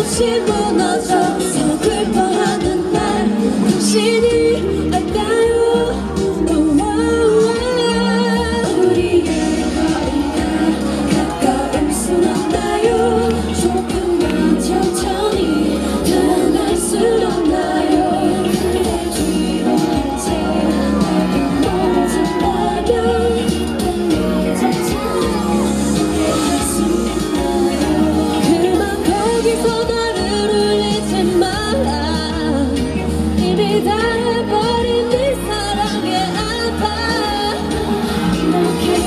조금씩 무너져 서글퍼하는 날 당신이 알까요? 우리의 거리가 가까울 순 없나요? 조금만 천천히 다가갈 순 없나요? 그대 뒤로 한채 내가 멀어진다면 그때 천천히 할수 있나요? 그만 거기서 나를 울리지 마라. 이미 닿아버린 네 사랑에 아파. 이렇게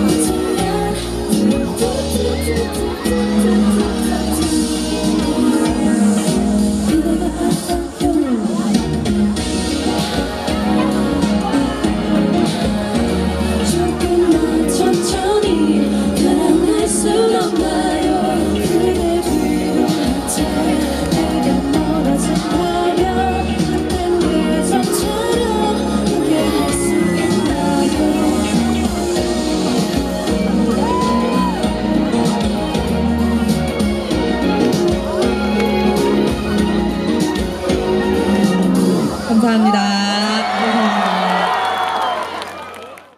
조금만 천천히 다가갈 순 없나요? 그대 뒤로 한채 내가 멀어진다면 그땐 예전처럼 함께할 수 있나요? 감사합니다.